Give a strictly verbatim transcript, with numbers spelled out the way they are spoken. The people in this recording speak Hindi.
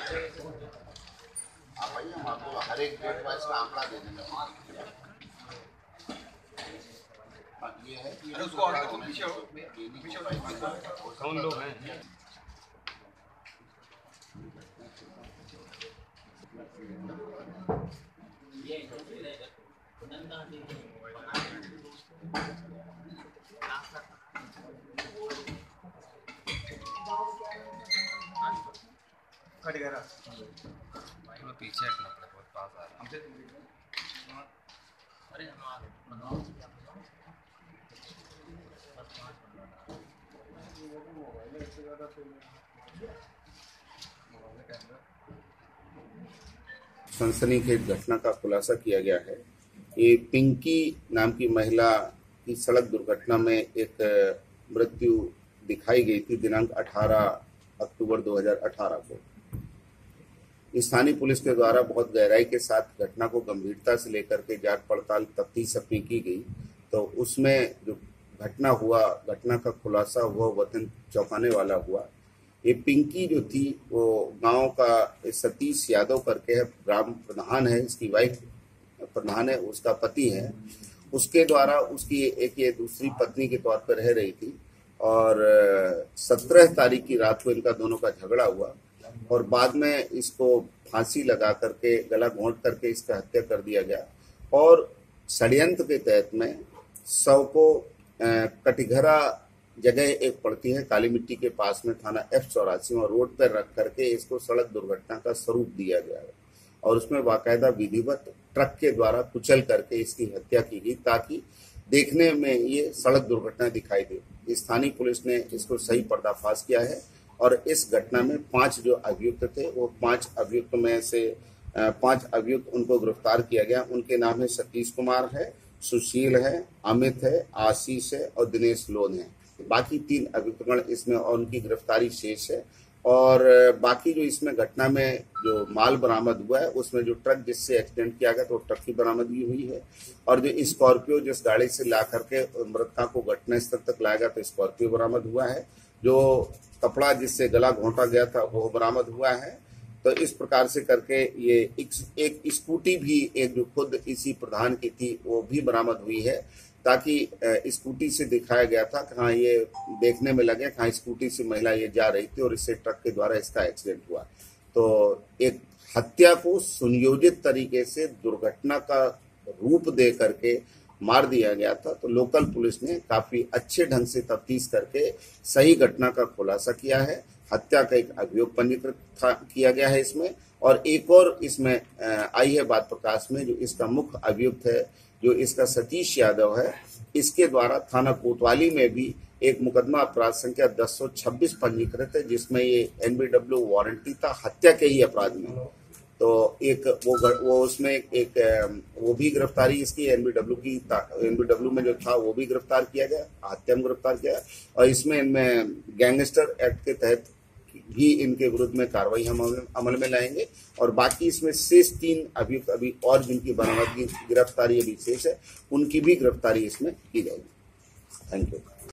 आप आइए, हम आपको हर एक डेट वाइज का आंकड़ा दे देंगे। ये है कि उसको आगे तो पीछे हो, पीछे कौन लोग हैं? पीछे हटना पड़ा, बहुत पास आ रहा है। अरे सनसनीखेज घटना का खुलासा किया गया है। ये पिंकी नाम की महिला की सड़क दुर्घटना में एक मृत्यु दिखाई गई थी दिनांक अठारह अक्टूबर दो हज़ार अठारह को। स्थानीय पुलिस के द्वारा बहुत गहराई के साथ घटना को गंभीरता से लेकर के जांच पड़ताल तफ्तीश अपनी की गई, तो उसमें जो घटना हुआ, घटना का खुलासा हुआ, वतन चौंकाने वाला हुआ। ये पिंकी जो थी वो गांव का सतीश यादव करके है, ग्राम प्रधान है, इसकी वाइफ प्रधान है, उसका पति है। उसके द्वारा उसकी एक ये दूसरी पत्नी के तौर पर रह रही थी और सत्रह तारीख की रात को इनका दोनों का झगड़ा हुआ और बाद में इसको फांसी लगा करके, गला घोंट करके इसका हत्या कर दिया गया। और षड्यंत्र के तहत में शव को कटिघरा जगह एक पड़ती है काली मिट्टी के पास में, थाना एफ चौरासी में रोड पर रख करके इसको सड़क दुर्घटना का स्वरूप दिया गया है और उसमें बाकायदा विधिवत ट्रक के द्वारा कुचल करके इसकी हत्या की गई ताकि देखने में ये सड़क दुर्घटना दिखाई दे। स्थानीय पुलिस ने इसको सही पर्दाफाश किया है और इस घटना में पांच जो अभियुक्त थे, वो पांच अभियुक्त में से पांच अभियुक्त उनको गिरफ्तार किया गया। उनके नाम है सतीश कुमार है, सुशील है, अमित है, आशीष है और दिनेश लोन है। बाकी तीन अभियुक्तगण इसमें और उनकी गिरफ्तारी शेष है। और बाकी जो इसमें घटना में जो माल बरामद हुआ है उसमें जो ट्रक जिससे एक्सीडेंट किया गया तो ट्रक की बरामदगी हुई है और जो स्कॉर्पियो जिस गाड़ी से ला करके मृतका को घटनास्थल तक लाया गया तो स्कॉर्पियो बरामद हुआ है। जो कपड़ा जिससे गला घोंटा गया था वो बरामद हुआ है। तो इस प्रकार से करके ये एक, एक स्कूटी भी एक जो खुद इसी प्रधान की थी वो भी बरामद हुई है ताकि स्कूटी से दिखाया गया था कहाँ ये देखने में लगे कहाँ स्कूटी से महिला ये जा रही थी और इससे ट्रक के द्वारा इसका एक्सीडेंट हुआ। तो एक हत्या को सुनियोजित तरीके से दुर्घटना का रूप दे करके मार दिया गया था। तो लोकल पुलिस ने काफी अच्छे ढंग से तफ्तीश करके सही घटना का खुलासा किया है। हत्या का एक अभियोग पंजीकृत किया गया है इसमें और एक और इसमें आई है बात प्रकाश में, जो इसका मुख्य अभियुक्त है जो इसका सतीश यादव है, इसके द्वारा थाना कोतवाली में भी एक मुकदमा अपराध संख्या दस सौ छब्बीस पंजीकृत है जिसमें ये एनबीडब्ल्यू वारंटी था हत्या के ही अपराध में। तो एक वो वो उसमें एक वो भी गिरफ्तारी इसकी एनबीडब्ल्यू की एनबीडब्ल्यू में जो था वो भी गिरफ्तार किया गया, हत्या में गिरफ्तार किया और इसमें इनमें गैंगस्टर एक्ट के तहत भी इनके विरुद्ध में कार्रवाई हम अमल में लाएंगे। और बाकी इसमें शेष तीन अभियुक्त अभी और जिनकी बरामदगी गिरफ्तारी अभी शेष है उनकी भी गिरफ्तारी इसमें की जाएगी। Thank you.